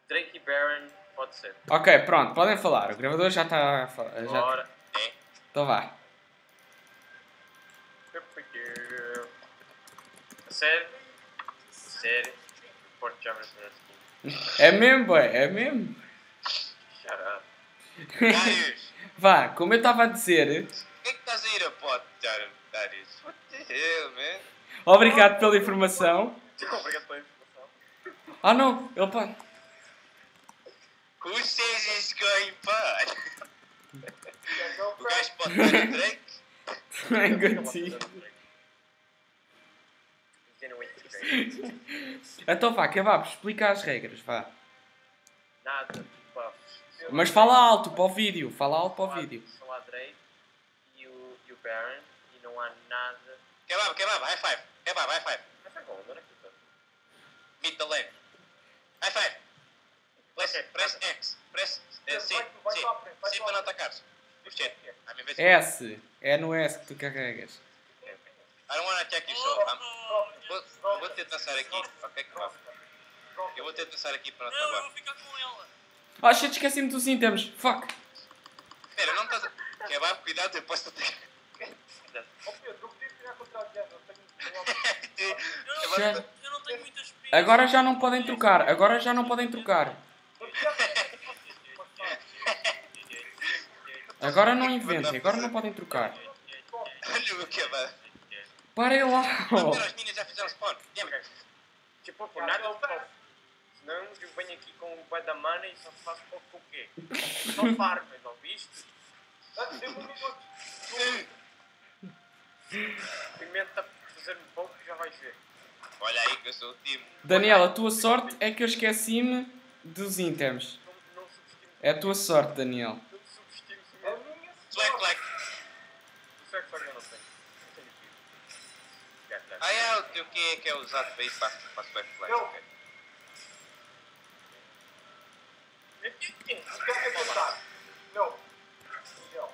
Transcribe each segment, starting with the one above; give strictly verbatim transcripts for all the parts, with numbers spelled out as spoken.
Drake e Baron, pode ser. Ok, pronto, podem falar. O gravador já está a falar. Já... Bora. É. Então vá. A sério? Sério? Porto já me É mesmo, boy, é mesmo. Shut up. Darius, Vá, como eu estava a dizer, por que é que estás a ir a pote, Darius? What the hell, man? obrigado pela informação. Obrigado pela informação. Ah não, ele pode. Who says he's going pod? O gajo pode ter o Drake? I'm good to see. Então vá, Kebab, explica as regras, vá. Nada, buffs. Mas fala alto para o vídeo, fala alto para o vídeo. Só há Drake e o, e o Baron e não há nada. Kebab, kebab, high five. Kebab, high five. Mas é bom, não é que tá? Meet the lane. High five. Press, press X. Press uh, C. C. C para não atacares. O chat. I'm investigating. S, é no S que tu carregas. I don't wanna attack you, so I'm... Vou, vou ter de dançar aqui, ok, Kebab? Eu vou ter de dançar aqui para não Não, eu travar. vou ficar com ela. Ah, shit, esqueci-me dos itens. Fuck. Espera, não estás a... Kebab, cuidado, eu posso atacar. Ó Pedro, eu podia tirar contra a Diana, eu tenho... Eu Já- não, eu não tenho muitas pilhas. Agora já não podem trocar, agora já não podem trocar. Agora não inventem, agora não podem trocar. Olha o Kebab. Parem lá. Não, as meninas já fizeram spawn. Damn it. Tipo, por nada eu faço. Senão eu venho aqui com o bué da mana e só faço pouco com o quê? Só farm, não viste? Antes de um minuto. Pimenta fazer-me pouco já vais ver. Olha aí que eu sou o time. Daniel, a tua sorte é que eu esqueci-me dos itens. Não, não subestimo. É a tua sorte, Daniel. Não subestimo se É meu. minha Slack, like. O sexo só que eu não tenho. Não tenho aqui. Já, já. Ah, é o teu que é, que é usado para ir para, para Slack, like. Não. ok. O que é que pensar? Não. Não.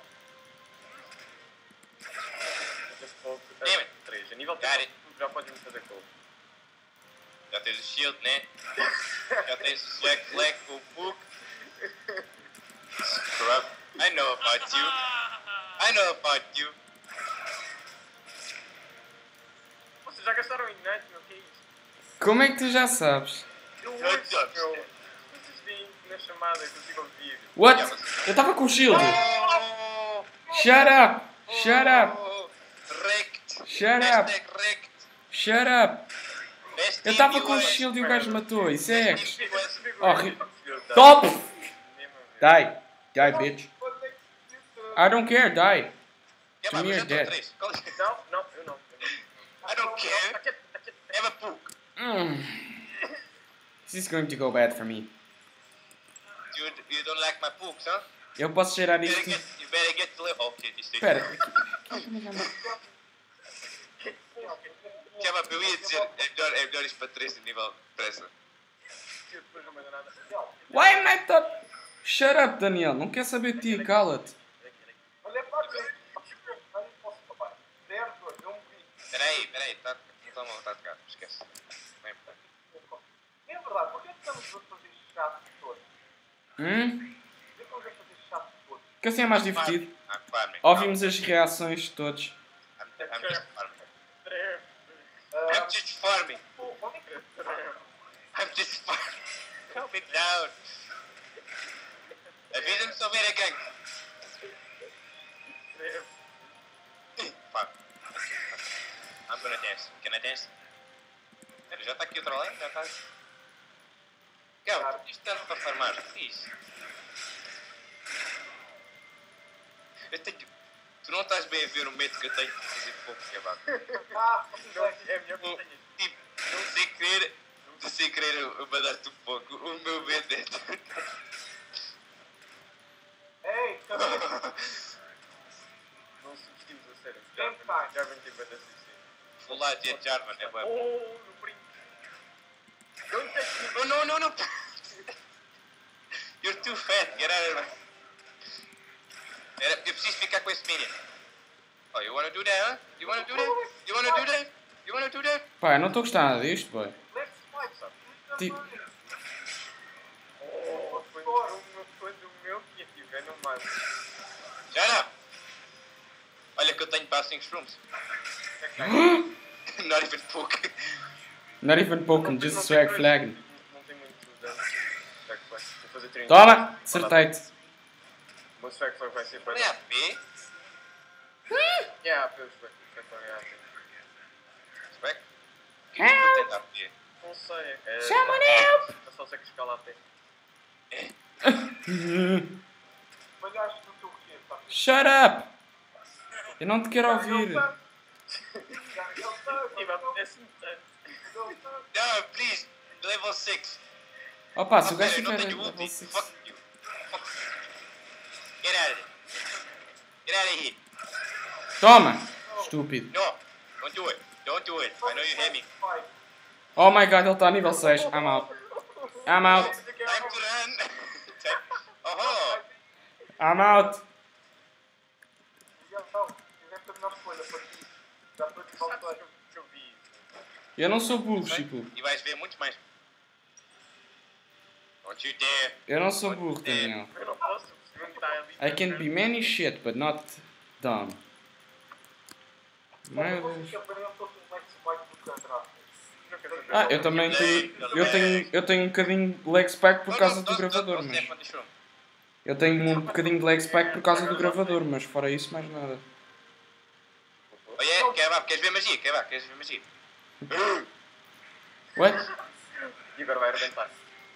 Fazer pouco. Damn it. três. A nível Got três, it. já podes-me fazer pouco. Já tens o shield, né? Já tens o Slack, Slack, o book. Scrub. I know about you. I know about you. Vocês já gastaram Ignite, meu? Que é isso? Como é que tu já sabes? Eu Eu ouço, já meu. Vocês veem na chamada, eu consigo ouvir. What? Eu estava com o shield. Oh! Shut up! Shut up! Oh! Wrecked. Shut up! Hashtag wrecked. Shut up! Best Eu team estava com o U S. shield e o gajo matou. Isso é Best X. team U S. Horrível. Top! Die. Die, bitch. Quando é que isso... I don't care, die. Yeah, To mas me já you're estou dead. três. Qual é? Não, não, eu não. Eu não. I don't care. Aqui, aqui. Have a book. Mm. This is going to go bad for me. You, you don't like my books, huh? Eu posso cheirar You isto. better get, you better get the level. Oh, okay, isto é. Espera. Kebab, eu ia dizer, é melhor, é melhor isto para três de nível depressa. Depois não me dá nada. Why am I top? Shut up, Daniel. Não quer saber de ti. Cala-te. Olha para mim. Eu não posso falar. Certo, eu morri. Peraí, peraí, tá, não está mal, está de gato, esquece. Não é importante. É verdade, porquê que estamos a fazer chato todos? Hum? Porquê que estamos a fazer chato todos? Que assim é mais divertido. I'm farming. Ouvimos as reações de todos. I'm, I'm just farming. Ah, I'm just farming. pô, onde é que... I'm just farming. Calm it down. Avisa-me se houver a gangue. Fuck. I'm gonna dance. Can I dance? Espera, já está aqui outra lane? Já está. Gal, isto tanto para farmar. Isso. Eu tenho. Tu não estás bem a ver o medo que eu tenho de fazer pouco kebab. Ah, Não, é melhor que O- tenhas. Tipo, sem querer, de sem querer eu, eu mandar-te um pouco. O meu medo é. ei, cabelo. Não subestimes a sério. Quem faz? Já vem ter para assistir. Vou lá dizer Jarvan, é bom. Oh, no brinco. Don't touch me. Oh, no, no, no. You're too fat, get out of here. Era, eu preciso ficar com esse minion. Oh, you wanna do that, huh? You wanna do that? You wanna do that? You wanna do that? Pá, eu não estou a gostar nada disto, boy. Let's fight, sabe? Tipo- passing shrooms. Não Not even poke. Not even poking, just swag flagging. Não tem muito dano. Swag flag. Vou fazer trinta. Toma! Acertei-te. O meu swag flag vai ser para. Não é A P? É A P, o swag flag é A P. Spec? O que é que tu tens A P? Não sei. É... Someone help! É só sei que escala A P. Mas acho que o teu quê? Tá? Shut up! Eu não te quero ouvir. E vai apetece-me tanto. No, please. Level six. Opa, se o gajo Okay, não tiver tenho level ulti. seis. Fuck you. Fuck. Get out of here. Get out of here. Toma! Estúpido. No. Don't do it. Don't do it. I know you hear me. Oh my god, ele está a nível seis. I'm out. I'm out. Time to run. Time. Oh. I'm out. Então, fizeste a melhor escolha para ti. Já estou de volta. Sabes que eu vi isso? Eu não sou burro, Chico. E vais ver muito mais. Don't you dare. Eu não sou burro, Daniel. Eu não posso, o segundo está ali. I can be many shit, but not dumb. Meu Mas Deus. que aprendeu todo o Max White do que atrás. Ah, eu também tenho. Eu tenho, eu tenho um bocadinho de leg spike por causa do gravador, mas. Eu tenho um bocadinho de leg spike por causa do gravador, mas fora isso, mais nada. Oh yeah, Kebab, queres ver magia? Kebab, queres ver magia? What? E agora vai arrebentar.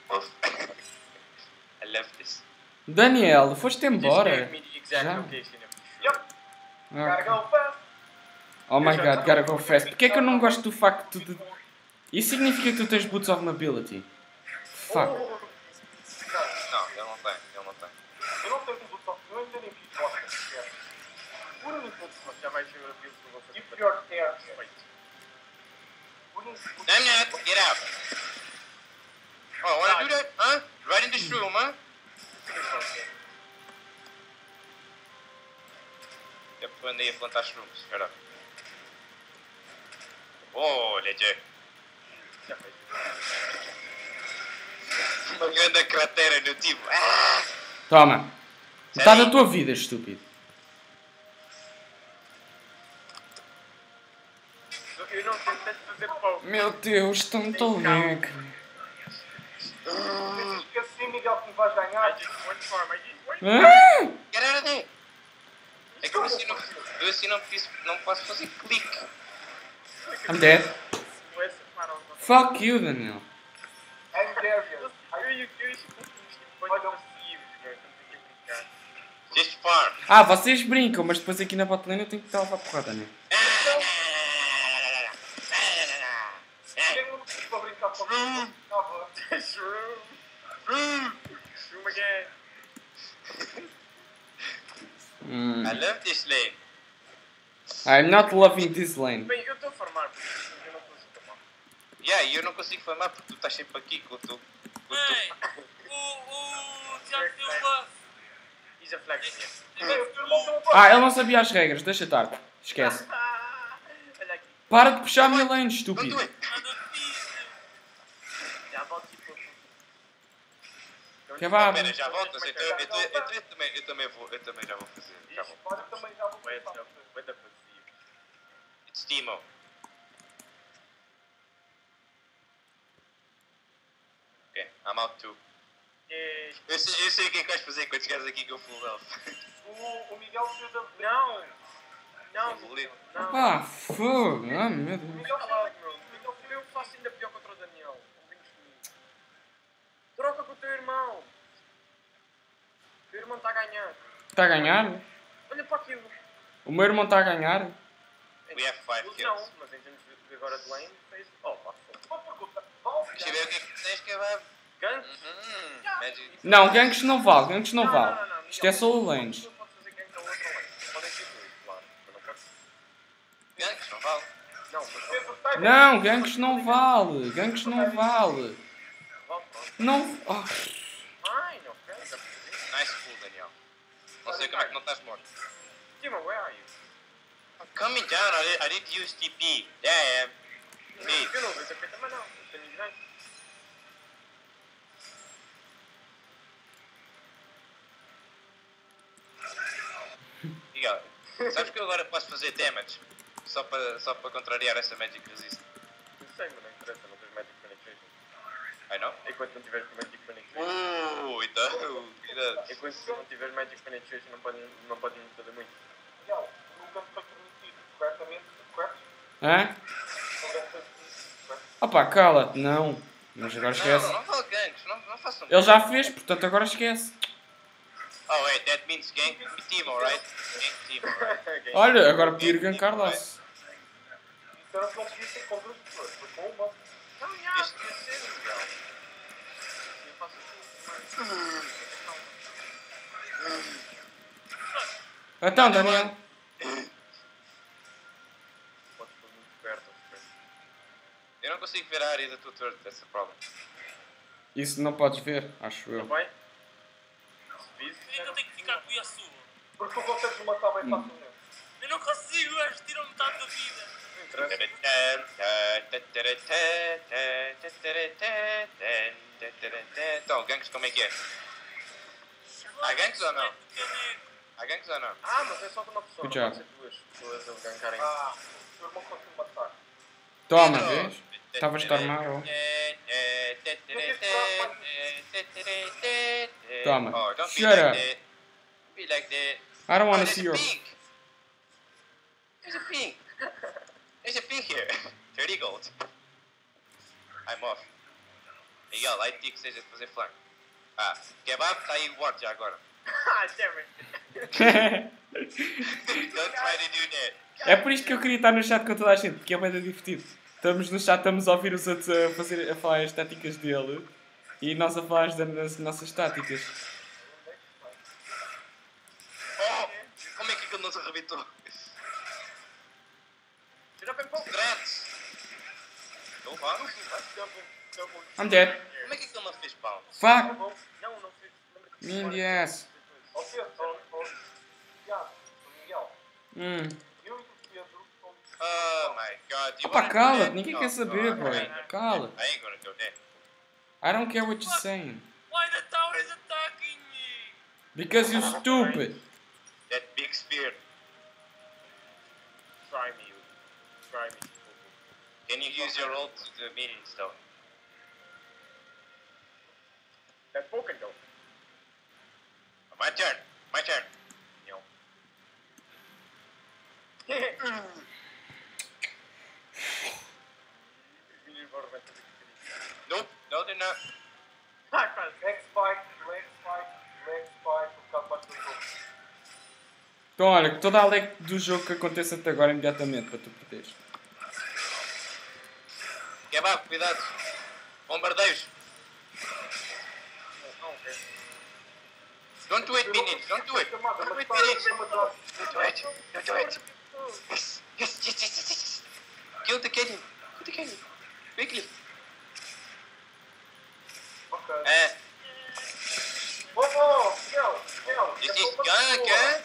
I love this. Daniel, foste Just embora. gave me the exact Já? location of the Yep. Ah. Gotta go fast. Oh my god, gotta go fast. Porquê é que eu não gosto do facto de. Isso significa que tu tens boots of mobility. Fuck. Não, ele não tem, ele não tem. Eu não tenho tudo, eu ainda nem fiz bosta sequer. O único Já vai ser o build que eu vou fazer. e pior que é. Feito. O único. I'm not, get out. Oh, wanna do that? Huh? Right in this room, huh? É porque eu andei a plantar shrooms, espera. Oh, legend. Já fez. Uma grande cratera no tipo. Ah! Toma. Metade da tua vida, estúpido. Eu não sei se fazer pouco. Meu Deus, estou muito alegre. Fica assim, Miguel, que me vais I ganhar. just one farm, I just one Ah! Get out of there! É que eu assim não, eu assim não, preciso, não posso fazer clique. I'm dead. Vou essa farm. Fuck you, Daniel. I'm there, Eu e o Kirsch conseguimos tipo coisas passivos, cara. Estamos aqui a brincar. Just farm. Ah, vocês brincam, mas depois aqui na botlane eu tenho que estar a levar porrada, né? Quem não precisa para brincar com o Shroom! Shroom again! Hum. I love this lane. I'm not loving this lane. Bem, eu estou a farmar, porque eu não consigo tomar. Yeah, e eu não consigo farmar porque tu estás sempre aqui com o teu. Com o teu. Ei, o, o Tiago Silva. He's a flag here. Ah, ele não sabia as regras, deixa estar. Esquece. Olha aqui, Para de puxar a minha lane, Don't estúpido. do it! Anda difícil. já volto tipo. Kebab. Espera, já voltas? Então eu, eu, eu, eu, também, eu, também vou, eu também já vou fazer. Já vou. Agora também já vou Vai pensar. da vai da passivo. It's Timo. Ok, I'm out too. Yay. Eu sei, eu sei o que é que vais fazer quando chegares aqui com o full health. O, o Miguel fez a. Não! Não, Evoluir. não. Ah, fogo. Ah, meu Deus. Miguel fala, meu. Miguel, eu faço ainda pior contra o Daniel. Não brinques comigo. Troca com o teu irmão. O teu irmão está a ganhar. Está a ganhar? Olha para aquilo. O meu irmão está a ganhar? We have five Não, kills. mas em termos de agora de lane, fez. Oh, pá, foda. Uma pergunta. Vale Deixa eu ver o que é que tens, Kebab. Gank? Uhum. Magic. Não, ganks não vale, ganks não vale. Isto é solo lanes. Não pode fazer gank a outra lane. Podem ser dois, claro. Mas não pode ser. Ganks, não vale. Não, mas fez o time. Não, ganks não vale. Ganks não vale. vale, pronto. Não. Oh. Fine, ok, já percebi. Nice pull, Daniel. Não sei como é que não estás morto. Timo, where are you? I'm coming down, I did, I did use T P. Damn. Me. Eu não vejo a feita, mas não. Eu tenho ignorante. You got Sabes que eu agora posso fazer damage? Só para, só para contrariar essa Magic Resist. Eu sei, mas não interessa, não tens Magic Penetration. I know? Enquanto não tiveres Magic Penetration. Uh, então, cuidado. Enquanto tu não tiveres Magic Penetration não podes, não podes me fazer muito. Miguel, nunca foi permitido corretamente, correto? Hã? Não deve ser permitido, correto? Opa, cala-te, não. Mas agora Não, esquece. não, não falo ganks, não, não façam Ele já fez, portanto agora esquece. Oh wait, that means gank Timo, right? Gank Timo, right? Olha, agora podia gankar lá-se. Disseram que não podia ser com duas pessoas, foi com uma. Não, já, podia ser, Miguel. Eu faço tudo. Então, Daniel. Podes pôr muito perto, acho Eu não consigo ver a área da tua turret, that's the problem. Isso não podes ver, acho que. eu. Não vai? Se visse, Por que é que eu tenho que ficar com o Yasuo? Porque tu consegues matar bem facilmente. Eu não consigo, o gajo tira metade da vida. não interessa. Então, ganks como é que é? Há ganks ou não? Há ganks ou não? Ah, mas é só de uma pessoa, Good não job. pode ser duas pessoas a gankarem. Ah, o teu irmão conseguiu matar. Toma, vês? Estavas-te a armar, ó. Toma. Oh, don't be Shut like up. that. Be like that. I don't Oh, wanna there's see a your... pink. There's a pink. There's a pink here. thirty gold. I'm off. Miguel, aí tinha que seja de fazer flanco. Ah, kebab está aí o ward já agora. Ah, damn it. Don't try to do that. É por isto que eu queria estar no chat com toda a gente, porque é bem divertido. Estamos no chat, estamos a ouvir os outros a, fazer, a falar as táticas dele e nós a falar das nossas táticas. Oh, como é que aquilo não se arrebentou? Tira bem pouco. Threats. Não vá. I'm dead. Como é que aquilo não fez bounce? Fuck! Não, não fiz. Lembra que Me in the ass. Ó Pedro, ó, ó, Tiago, ó, Miguel, Hum. eu e o Pedro somos. Oh my god. You Opa, wanna do cala-te, that? ninguém No, quer saber, no, boy. I ain't- Cala-te. I ain't gonna do that. I don't care what you're saying. Why the tower is attacking me? Because you're stupid. That big spear. Try me, you. Try me. Can you use your ult to the minions though? That's broken though. My turn. My turn. Não. Nope. No, they're not. Ai, quase. Leg spike, leg spike, leg spike, um bocado mais para todos. Então olha, que toda a leg do jogo que aconteça até agora imediatamente para tu perderes. Kebab, cuidado. Bombardeios. Não, ok. Don't do it, minions. Don't do it. Chamada, Don't do mas it, está minions. a matar. Don't do it. Don't do it. Yes. Yes, yes, yes, yes, yes. Kill the canyon. Kill the canyon. Quickly. Ok. Uh, Oh, oh, Miguel, Miguel. this é is para gunk, pessoa. huh?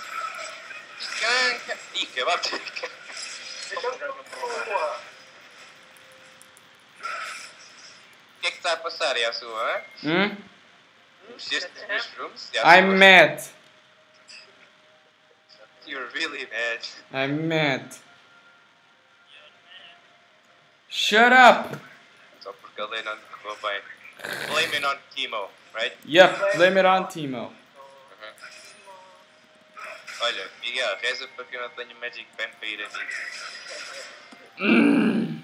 Gunk. Ih, kebab. É para pessoa. O que é que está a passar, Yasuo, hã? Hum? Mexeste nos meus rooms? I'm mad. You're really mad. I'm mad. Shut up! Só porque a lei não te correu bem. Blame it on Timo, right? Yup, blame it on Timo. Olha, Miguel, reza para que eu não tenha Magic Pen para ir a mim. Hum.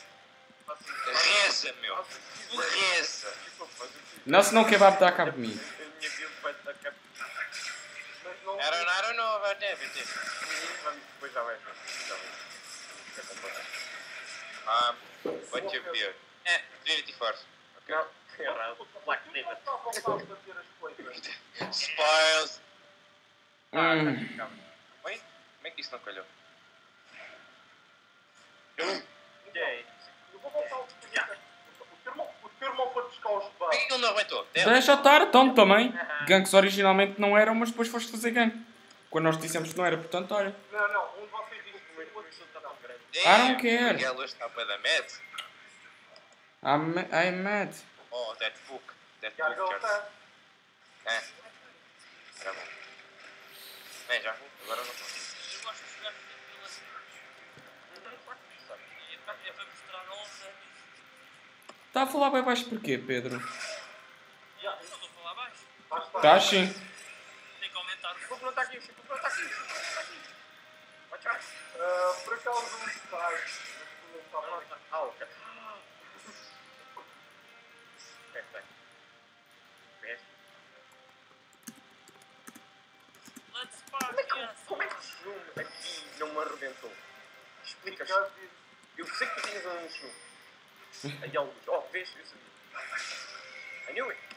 Reza, meu! Reza! Não, senão o kebab dá cabo de mim. A minha build vai estar cá. Mas não. I don't, I don't know about that, but it- Vamos, depois já vai ver. Já vai ver. Um, what's your build? Eh, Trinity Force. Okay. Não, errado. Black Não David. está a voltar a bater as coisas. Spoils! Hum. Wait, como é que isso não calhou? Ok. Eu vou voltar ao que tu disseste. O teu irmão- O teu irmão foi buscar os Por que é bugs. que ele não aguentou? Damn. Deixa estar, tonto também. Ganks originalmente não eram, mas depois foste fazer gank. Quando nós dissemos que não era, portanto, olha. Não, não, um de vocês disse que O meu está tão grande. Damn, I don't care. Miguel hoje está para da mad. I'm, I'm mad. Oh, that book. That já book ele turns. está. É. Tá bom. Bem, já. Agora não posso. Está a falar bem baixo porquê, Pedro? Já, eu não estou a falar baixo. Lá está. Estás sim. Tem que aumentar o O Chico não está aqui, o Chico não está aqui. O Chico não está aqui. Watch out. Ah, por acaso não está. Mas não está Não, não, bem. está. Ah, ok. Ok, ok. Vês? Let's Como é que, party. como é que o zoom aqui não me arrebentou? Explica-se. Já disse. Eu sei que tu tinhas um zoom. Aí há luz. Oh, vês? Eu sabia. I knew it.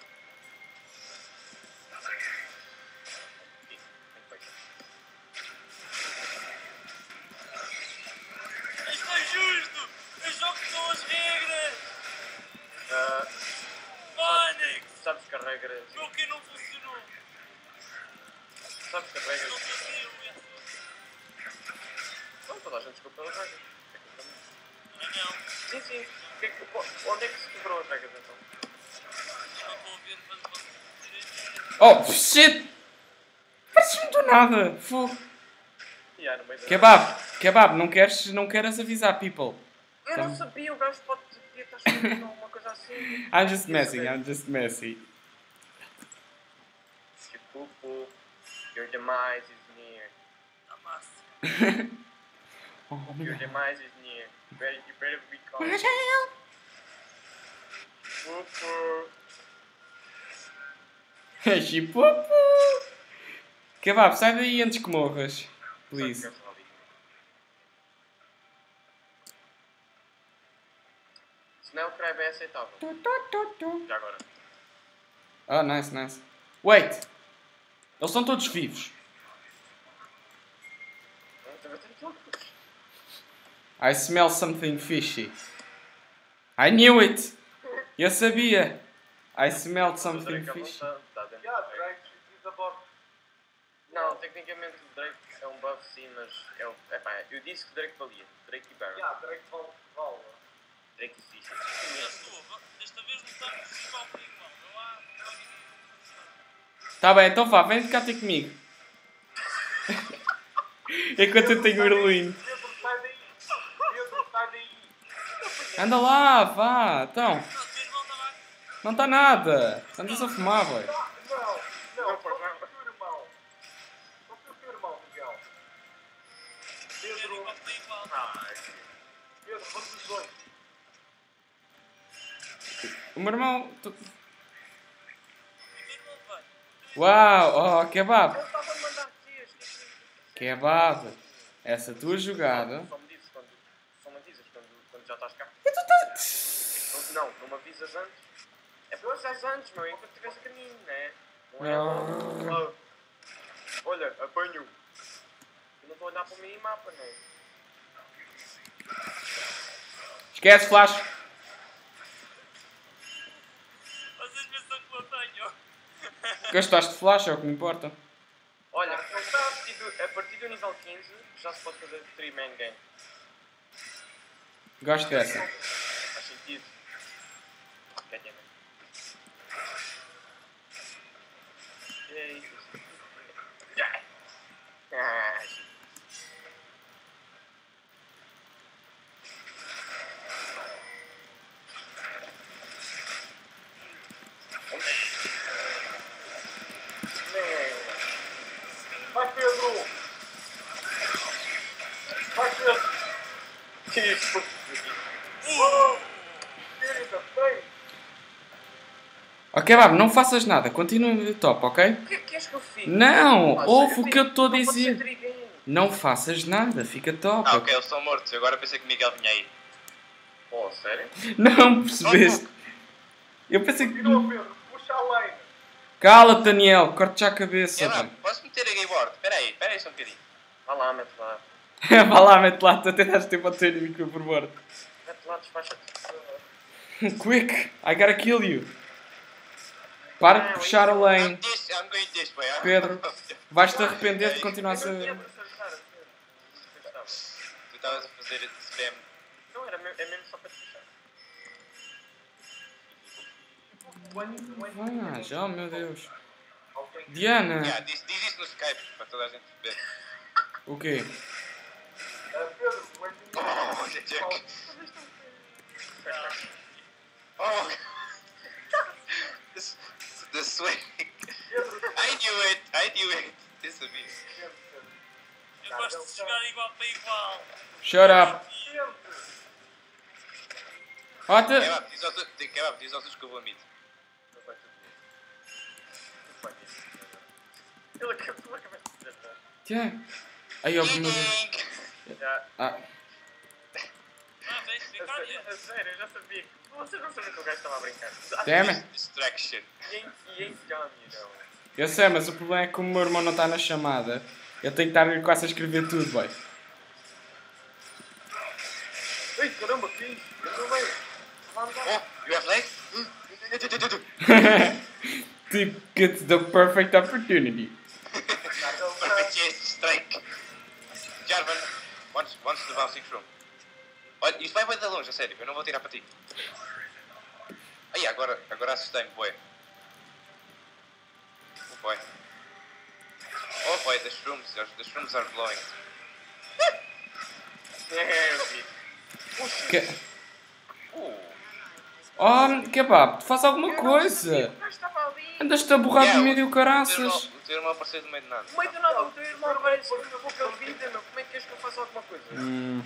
Isto é justo. Eu jogo com as regras. Ah, Fónix. sabes que a regra. O meu que não funcionou. Sabes que a Não regra. fazia o Não, toda a gente desculpa pelas regras. Não, não. Sim, sim. Que é que- onde é que se quebrou as regras então? Eu não estou a ver, mas posso dizer. Oh, shit! Parece-me do nada. Fogo. Yeah, no meio da- Kebab, kebab, não queres, não queres avisar people. Eu não sabia, o gajo pode podia estar escrevendo alguma coisa assim. I'm just messing, I'm just messing. Chipupo, your demise is near. A massa. Oh, Your meu. demise is near. You better, you better be calm. Chipupo. Chipupu. Kebab, sai daí antes que morras. Please. Sabe que eu Se não, o crime é aceitável. Já agora. Oh, nice, nice. Wait! Eles estão todos vivos. Não, também tem que luz. I smell something fishy. I knew it! Eu sabia! I smelled something O Drake fishy. avançado, tá dentro Já, do Drake. Drake is above. Não, tecnicamente o Drake é um buff sim, mas é o. Epá, eu disse que o Drake valia. Drake e Baron. Já, Drake vale. vale. Drake e Fish. Já estou. Desta vez lutamos igual por igual. Não há. Tá bem, então vá, vem cá ter comigo. Enquanto eu tenho o Erluino. Pedro, sai daí. Pedro, sai daí. Anda lá, vá, então. Não, tens volta lá. Não está nada. Andas a fumar, boy. Não, não. Não, Só foi, foi não. o teu irmão. Só foi o teu irmão, Miguel. Tens Pedro, igual por igual. Ah, Pedro, vamos os dois. O meu irmão. tu- O teu irmão vai. Uau, oh, kebab. eu estava a mandar tias. que é isso? Kebab. Essa tua jogada. Só me dizes quando. Só me avisas quando, quando já estás cá. E tu estás. Não, não me avisas antes. É para avisas antes, meu, enquanto estiveres a caminho, né? Não é? Não. Ah, olha, apanho. Eu não estou a olhar para o minimapa, não. Esquece, flash. Vocês pensam que eu tenho. Gastaste flash, é o que me importa. Olha, a partir, do, a partir do nível quinze já se pode fazer three man game. Gosto dessa. Faz sentido. Ganha, né? Yay. Yeah. Ah, Vai, Pedro. Vai, Pedro. Isso. Uh! Querida, bem. Ok, kebab, não faças nada. Continua no top, ok? O que é que és que eu fiz? Não, Ah, ouve sério, o que eu estou a não pode ser dizer. three game. Não faças nada, fica top. Ah, ok, eles estão mortos. Eu agora pensei que o Miguel vinha aí. Oh, sério? Não percebeste? Eu pensei que. Virou, Pedro. Puxa a lane. Cala-te, Daniel, corte já a cabeça. Ela, pá. posso meter a keyboard? Espera aí, espera aí só um bocadinho. Vá lá, mete lá. Vá lá, mete lá, tu até estás tempo a ter o micro por bordo. Mete lá, despacha-te. Quick, I gotta kill you. Para de puxar a I'm, lane. this, I'm going this way. I'm- Pedro, vais-te arrepender de continuar a Eu não tinha ser. para acertar, a sério. Eu estava. Tu estavas a fazer spam. Não, era mesmo, é mesmo só para te puxar. Vais, oh meu Deus. Diana, Yeah, diz, diz isso no Skype para toda a gente ver. o quê? Ah, Pedro, o Andy- Oh, the jerk. Oh! the, the swing! I knew it! I knew it! Eu sabia. Eu gosto de jogar igual para igual. Shut up. Ó, te... Kebab, diz aos outros- Kebab, diz aos outros que eu vou mid. Ele acabou, acabou de dizer, né? Tchê. Aí, ó, meu... Ding! Já. Ah, Ah, vem, vem A cá, sério, a sério, eu já sabia. Vocês não sabiam que o gajo estava a brincar. damn it. Distraction. E ain't, he ain't dumb, you know. Eu sei, mas o problema é que como o meu irmão não está na chamada, eu tenho que estar quase a escrever tudo, boy. Ei, caramba, que isso? Eu não vejo. Vamos lá. Oh, you have leg? Tipo, get the perfect opportunity. Perfect chance to strike. Jarvan, once, once the bouncing room. Olha, isto vai bem de longe, a sério, eu não vou tirar para ti. Aí, agora, agora assustei-me, boy. Oh boy. Oh boy, the shrooms, the shrooms are blowing. É, eu vi. Que... Uh, Oh, kebab, faz alguma coisa. O gajo estava ali. Andas-te a borrar yeah, do meio o- o caraças. O teu irmão- o teu irmão apareceu no meio de nada. No meio do nada, o teu irmão agora disse que eu vou pela vida, meu. Como é que queres que eu faça alguma coisa? Hum.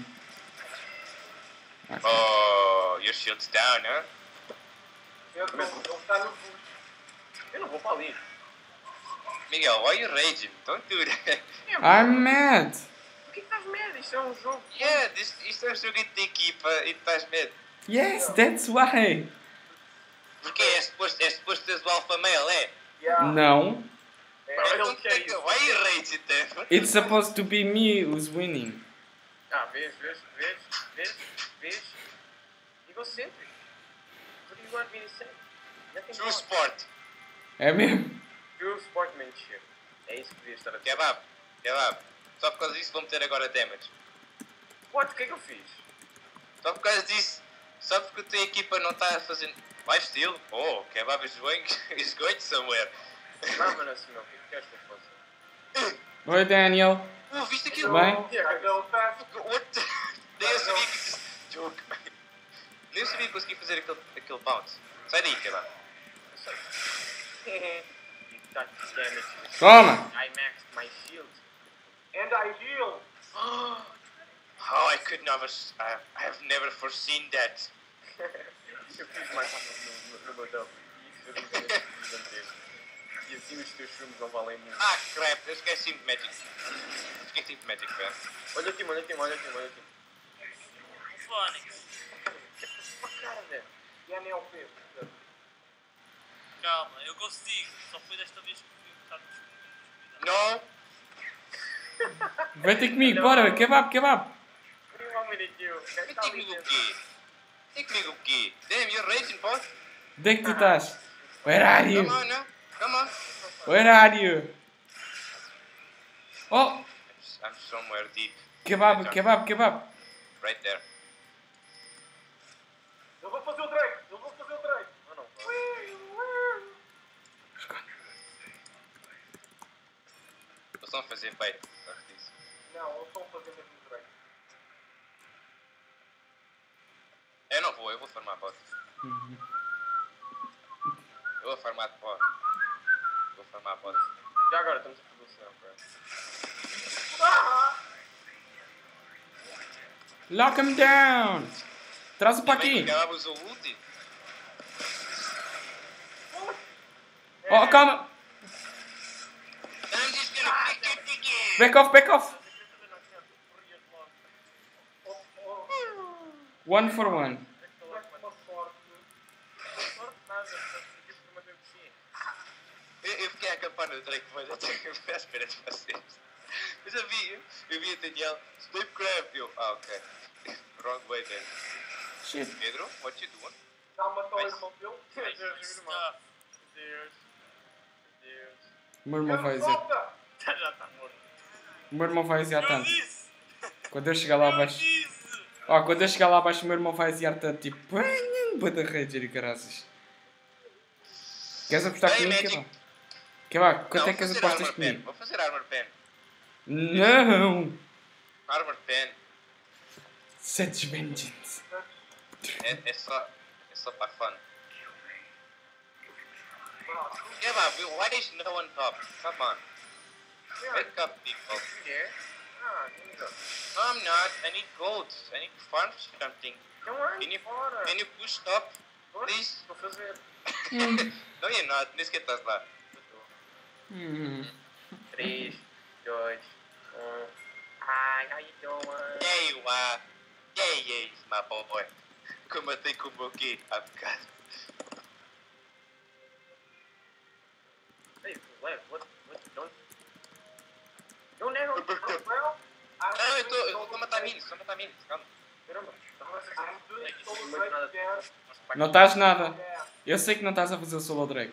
Oh, your shield's down, huh? Ele está no boost. Eu não vou para ali. Miguel, why are you raging? Don't do that. I'm mad. Por que estás merda? Isto é um jogo. Yeah, this, isto é um jogo de equipa e estás medo. Yes, that's why. Porque é suposto, é suposto teres o alpha male, é? Yeah. Não. É, Então, ele quer isso. why are you raging then? It's supposed to be me who's winning. Ah, vês, vês, vês, vês, vês. Egocêntrico. What do you want me to say? Nothing True wrong. sport. É mesmo? True sportsmanship. É isso que devia estar a dizer. Kebab, kebab. Só por causa disso vou meter agora damage. What? O que é que eu fiz? Só por causa disso. Só porque a tua equipa não está a fazer... Lifesteal? Oh, kebab is going, is going somewhere. Não, mano, assim não. O que é que queres que eu faça? Oi, Daniel. Oh, viste aquilo? Bem? Yeah, ele está. What? Nem eu sabia que... Joke. Nem eu sabia que conseguia fazer aquele, aquele bounce. Sai daí, kebab. Eu sei. You got damage. Toma. I maxed my shield. And I heal. Oh, I could never... I, I have never foreseen that. Eu fiz mais no, no, no meu double. E isso eu devia ter gigantesco. E assim os teus filmes não valem muito. Ah, crap, eu esqueci de Magic. Esqueci de Magic, velho. Olha o time, olha o time, olha o time, olha o time. O Fónix. Que pra cara, velho. E N L P. Calma, eu consigo. Só foi desta vez que fui um bocado descuidado. Não. Vem ter comigo, bora. Kebab, kebab. What do you want me to do? O gajo Vem está ter ali comigo o dentro. quê? Tem comigo o quê? Damn, you're raging, boy. Onde é que tu estás? Where are you? Come on, now. Come on. Where are you? Oh, I'm somewhere deep. kebab, kebab, kebab. Right there. Eu vou fazer o Drake. Eu vou fazer o Drake. Não, não. não. Eles estão a fazer bait. Sabe disso? Não, eles estão a fazer mesmo o Drake. Eu não vou, eu vou farmar bot. Eu vou farmar de bot. Vou farmar bot. Já agora estamos a produção, cara. Lock him down. Traz-o para aqui. Acabamos o ulti. Oh, calma. I'm just gonna pick it again. Back off, back off. One for one. Uma sorte. Sorte nada, portanto, fiquei por uma vez sim. Eu, eu fiquei a acampar no Drake, mas eu tenho à espera de vocês. Mas eu vi, eu vi a Daniel, Sleep Crab. Eu, ah, ok. Wrong way then. Shit. Pedro, what you doing? Já matou o Mas- irmão dele. Meu Nice Deus, stuff. irmão. Meu Deus. Meu Deus. O meu irmão vai dizer. Volta! Já está morto. O meu irmão vai aziar Eu tanto. disse! Quando eu chegar lá Eu abaixo. disse! Ó, quando eu chegar lá abaixo, o meu irmão vai aziar tanto. Tipo, bada ranger e caraças. Queres apostar Hey, comigo? Magic. Kebab? Quanto Não, é vou que as fazer apostas armor pen. comigo? Vou fazer armor pen. Não! Armor pen. Sete vengeance. É, é só. É só para fun. Yeah, but why is no one top? Come on. Wake up, people. Yeah. Ah, nigga. No, I'm not. I need gold. I need to farm something. Não é Can you, fora. can you push top, Bora, please? Vou fazer. No, you're not. Nem sequer estás lá. Hum. três, dois, um. Hi, how you doing? Yeah, you are. Yeah, yeah, my boy. Comatei com o meu quê? Há bocado. Hey, what? What? What? Don't. Don't ever. Well, I'm Não, eu doing tô, eu all estou a the matar right- minis, estou a matar minis, calma. Caramba. I'm doing all the Muito right nada. there. Não estás nada. Yeah. Eu sei que não estás a fazer o solo Drake.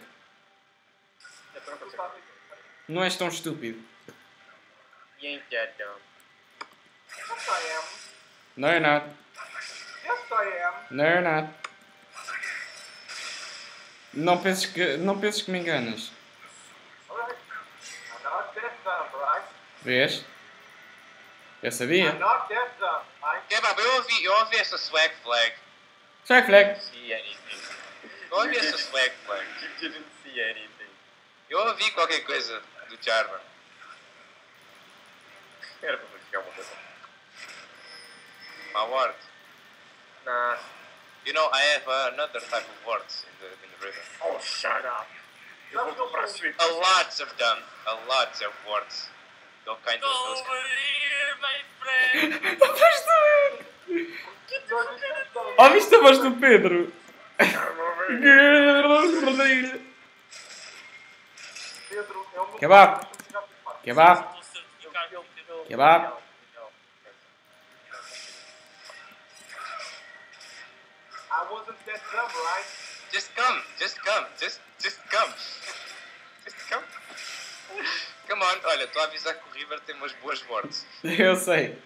Não és tão estúpido. You ain't that dumb. Yes, I am. No, you're not. Yes, I am. No, you're not. Não penses que, não penses que me enganas. Alright. I'm not that dumb, right? Vês? Eu sabia. I'm not that dumb, right? Yeah, mas eu ouvi, eu ouvi essa swag flag. Check flag. See anything? Eu ouvi essa swag flag. You didn't see anything. Eu ouvi qualquer coisa do Jarvan. Era para verificar uma coisa. My ward. Nah. You know, I have uh, another type of wards in the, in the river. Oh, shut up. Eu vou comprar sweep. A lot of them. A lot of wards. They'll kind Go of... Those over here, my friend. Ouviste a voz do Pedro? Pedro, é uma Kebab. Kebab. Vou certificar que eu tenho. Kebab. I wasn't that dumb, right? Just come. Just come. Just, just come. Just come. Come on. Olha, estou a avisar que o River tem umas boas wards. Eu sei.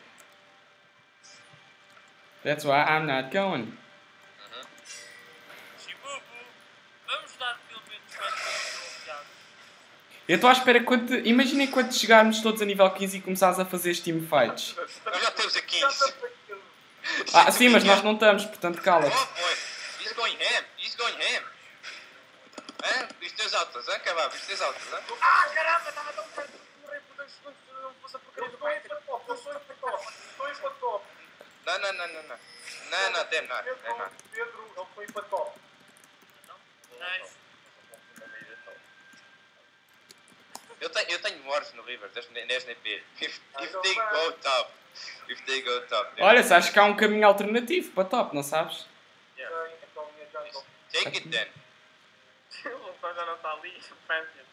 That's why I'm not going. Chibubu, vamos dar pelo menos mais confiado. Eu estou à espera que quando... Imaginem quando chegarmos todos a nível quinze e começares a fazer as teamfights. Nós já temos a quinze. Ah, sim, mas nós não estamos, portanto cala-te. Oh, boy. He's going ham. He's going ham. Hã? Viste as altas, hã? Kebab, viste as altas, hã? Ah, caramba, estava tão perto de morrer por dois segundos se não fosse a Eu porcaria do estou em Python. top, eu sou em top, estou em top. Não, não, não, não, não. Não, não, they're not. They're Pedro, not. Pedro, eu fui para top. Nice. Eu tenho, eu tenho wards no River, das N S P. If, if Então they vai. go top. If they go top. they're- Olha, se acho que há um caminho alternativo para top, não sabes? Yeah. Então, então, minha jungle. Take it then. O Lutão já não está ali, o Pantheon.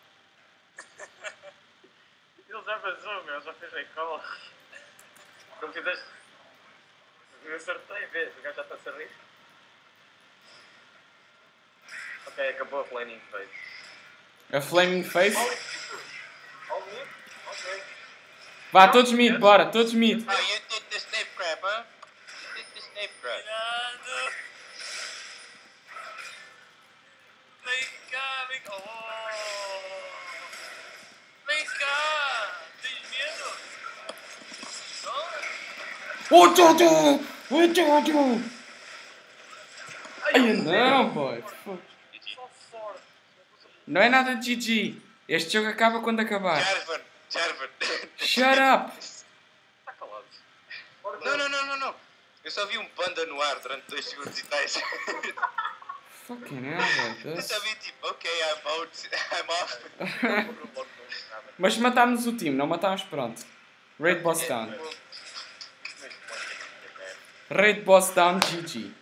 Ele já vazou, meu, já fez recall. Não fizeste. Eu acertei, vês, o gajo já está a rir. Ok, acabou a flaming phase. A Flaming Face. All me? Ok. Vá, todos mid, bora, todos mid. Oh, you did the snape crab, huh? You did the snape crab. Cuidado. Vem cá, vem cá. Oh. Vem cá. Tens medo? Não? Oh, Jojo! Oh, Jojo! Ai, não, boy. Só forte. Não é nada de G G. Este jogo acaba quando acabar. Jarvan, Jarvan. Shut up! Está calado. Não, não, não, não, não. Eu só vi um panda no ar durante dois segundos e tais. Fucking hell, boy. Eu This... só vi tipo, ok, I'm out, I'm off. Mas matámos o time, não matámos, pronto. Raid boss down. Raid boss down, G G.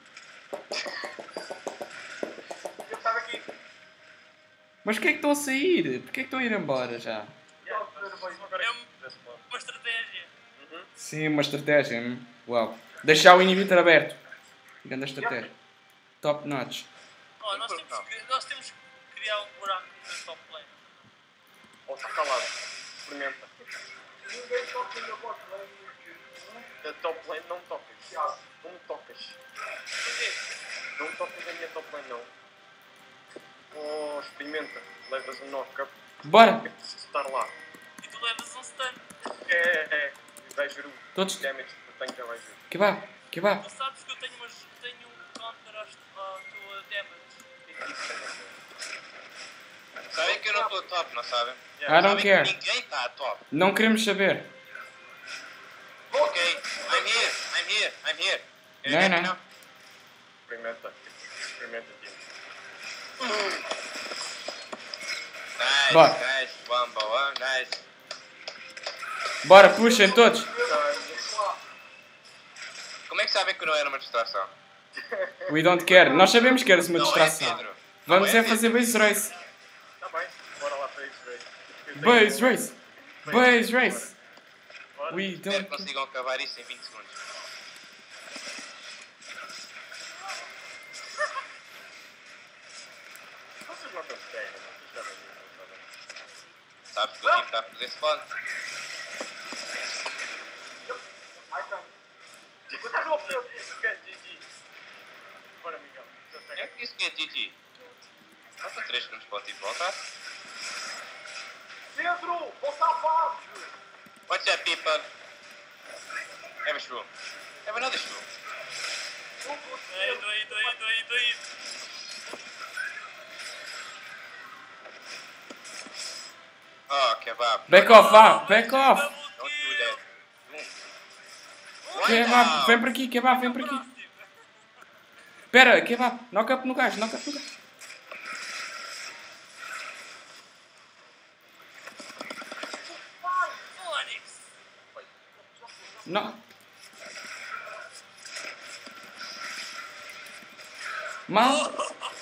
Eu estava aqui. Mas porquê é que estão a sair? Porquê é que estão a ir embora já? É uma estratégia. Sim, uma estratégia. hum? Uau. Deixar o inhibitor aberto. Grande estratégia. Top notch. Oh, nós, temos que, nós temos que criar um buraco no top lane. Ou está calado. Experimenta. Ninguém toca no bot lane. A top lane não tocas. Não me tocas. Porquê? Não tocas a minha top lane, não. Oh, experimenta. Levas um knock-up. Bora! Tem que estar lá. E tu levas um stun. É, é. E vais ver o Todos. damage que eu tenho, já vais ver. Kebab, kebab. Tu sabes que eu tenho umas. Tenho counter ao teu damage. Sabem que eu não estou top, não sabem? I don't Sabem que care. ninguém está top. Não queremos saber. Ok, I'm here, I'm here, I'm here. Can you Não, get me não. now? Experimenta. Experimenta, tio. Nice, Bora. nice, one by one, nice. Bora, puxem todos. Como é que sabem que não era uma distração? We don't care. Nós sabemos que eras uma Não é, distração. Pedro. Vamos Não é é, fazer base race. Tá bem, bora lá para isso, velho. Base race. Base race. Bora. We Espero que don't... consigam acabar isso em vinte segundos. Vocês não conseguem, vocês sabem disso, não sabem? Sabes que o time está a fazer spawn? I can. G G. Bora, Miguel. Já sei. É que isso que é G G. Faltam três segundos para o time voltar. Pedro, volta à base! What's up, people? Have a shroom. Have another shroom. Ei, tô aí, tô aí, tô aí, tô aí. Oh, kebab. Back off, vá. Back off. Don't do that. Boom. Kebab, vem para aqui, kebab, vem para aqui. Pera, kebab. Knock up no gajo, knock up no gajo. Fónix. Não. Mal.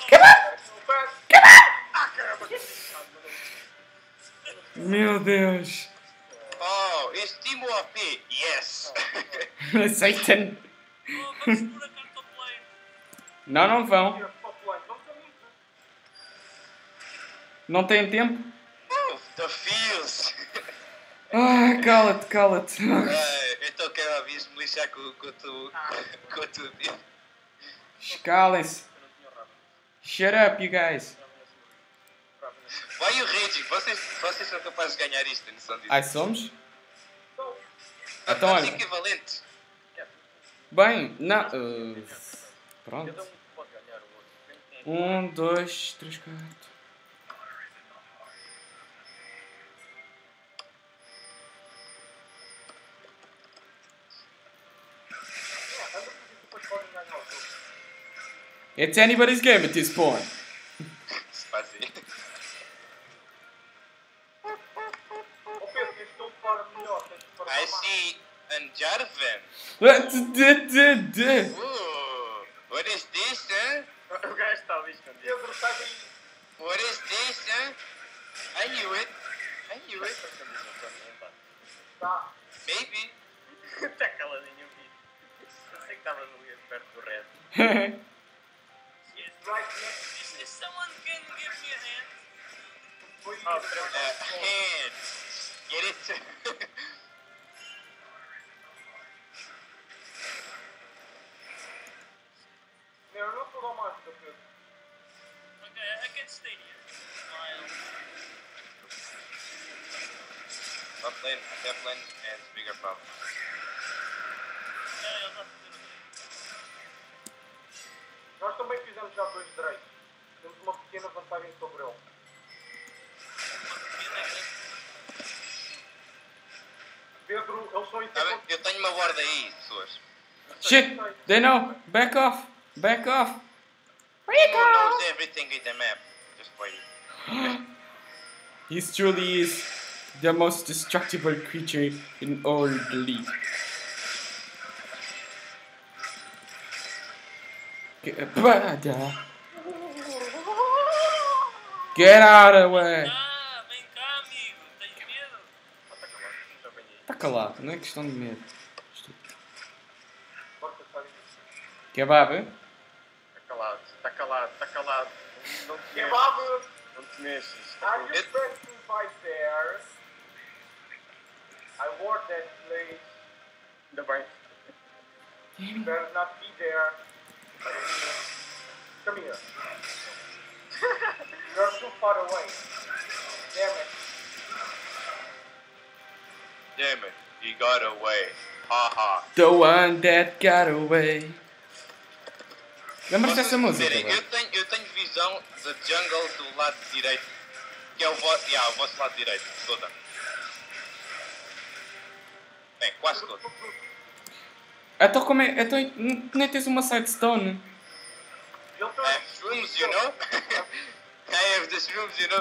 Meu Deus. Oh, is Timo O P? Yes. Satan. Oh, vamos por a carta play. Não, não vão. Tira top line, não tem isso. Não tem tempo. Oh, the feels. Ah, cala-te, cala-te. Ah, então quero ouvir-me lixar com, com, tu, com a tua vida. Calem-se. Shut up, you guys. Why you raging? Vocês, vocês são capazes de ganhar isto, não são disso? Ai, somos? Então, então, olha. equivalentes. Bem, não. Uh, pronto. Cada um pode ganhar o outro. Tem que- Um, dois, três, quatro. Depois podem ganhar o jogo. It's anybody's game at this point. Se fazer. Ó Pedro, tens de para melhor, tens de para I see an Jarvan. Pedro, Ooh, what is this, huh? O gajo está ali escondido. Pedro, sai daí. What is this, huh? I knew it. I knew it. Tá. Maybe. Está caladinho o vídeo. Eu sei que estavas ali perto do red. Yes. Right next Is, is someone can give me a hand? foi Ah, isso. três. Uh, hand. Get it? Meu, eu não estou a dar mais, Pedro. Okay, I can stay here. Smile. Top lane, top lane, and bigger problem. É, ele tá fazendo bem. Nós também fizemos já dois direitos. Temos uma pequena vantagem sobre ele. Uma pequena grande. Pedro, eles são Tá bem? intercontinentais. Eu tenho uma borda aí, pessoas. Shit, they know. Back off, back off. Timo knows everything in the map. Just wait. He truly is the most destructible creature in all the league. Get, Bada. Get out of the way. Ah, vem cá, amigo. Tens medo? Já venho aí. Tá calado, não é questão de medo. Bora passar isso. Kebab, hein? Está calado, está calado, está calado. Não te mexes. Kebab! Não te mexes. Are you passing by there? I wore that place. Ainda bem. Better not be there. Come here. You're too far away. Damn it. Damn it, he got away. Ha ha. The one that got away. Lembras-te dessa Vocês música? verem, Bro? eu tenho, eu tenho visão da jungle do lado direito, que é o, vo yeah, o vosso lado direito, toda. Bem, quase todo. Então como é? Então nem tens uma sidestone? Ele I tem have shrooms, you know? I have the shrooms, you know?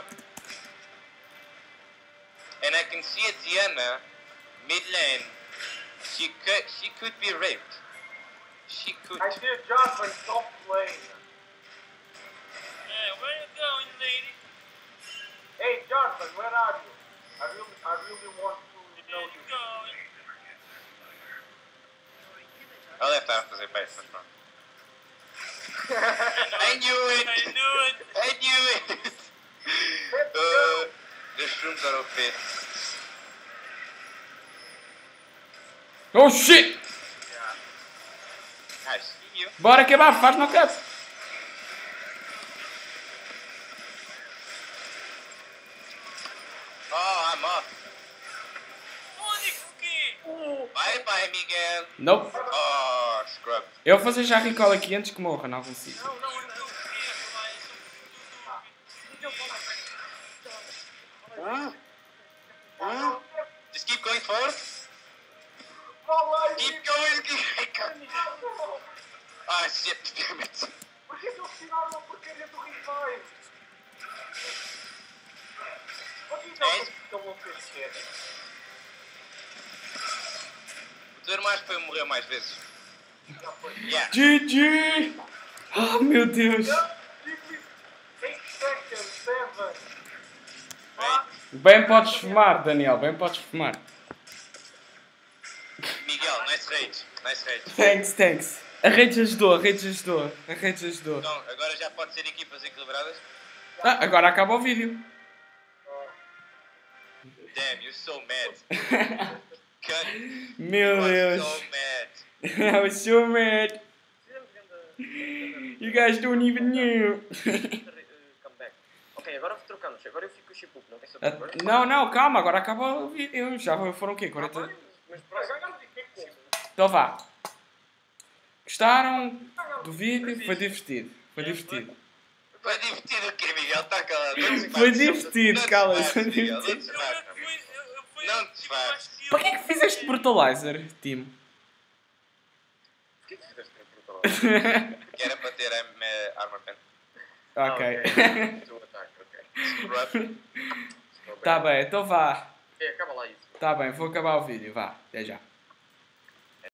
And I can see a Diana, mid lane. She could, she could be raped. She could. I see a Johnson top lane. Yeah, where you going, lady? Hey Johnson, where are you? I really, I really want to know Where you you. going? Ela deve estar a fazer peças, mas pronto. I knew it! I knew it! I knew it! Uh, the shrooms are okay. Oh shit! I see you. Bora kebab, faz no cup! Oh, I'm off. Onyx! Bye bye, Miguel. Nope. Oh, scrub. Eu vou fazer já recall aqui antes que morra, não consigo. Não, não, eu não Huh? Huh? Just keep going forward. Fala aí! Keep going. Keep Ah, shit. Damn it. Por que eles tiraram a porcaria do revive? Onde então É que estão a ter esquerda? O teu irmão acho que foi morrer mais vezes. Yeah. G G! Oh meu Deus! eight seconds, seven. Right? Bem podes fumar, Daniel, bem podes fumar. Miguel, nice rage. Nice rage. Thanks, thanks. A rede ajudou, a rede ajudou, a rede ajudou. Então, agora já pode ser equipas equilibradas? Ah, agora acaba o vídeo. Damn, you're so mad. Cut. Meu You are Deus. so mad. I was so mad. You guys don't even know. Comeback. Ok, agora trocamos. Agora eu fico com o Chipup, não quer saber? Ah, Agora- Não, não, calma, agora acaba o vídeo. Já foram o quê? quarenta? Mas próximo. Então vá. Gostaram do vídeo? Foi divertido. Foi divertido. Foi divertido o quê, Miguel? Está calado. Não te Foi faças. divertido, Não te cala-se, faças, foi Miguel. Não te divertido. Eu faças. fui, eu, eu fui, Não te tipo, faz. mais que Para que é que fizeste Brutalizer, Timo? Por que que fizeste para Que era para ter eh, armor pen. Ok. o ataque, ok. Scrub. Tá bem, então vá. Ok, acaba lá isso. Tá bem, vou acabar o vídeo, vá. Até já.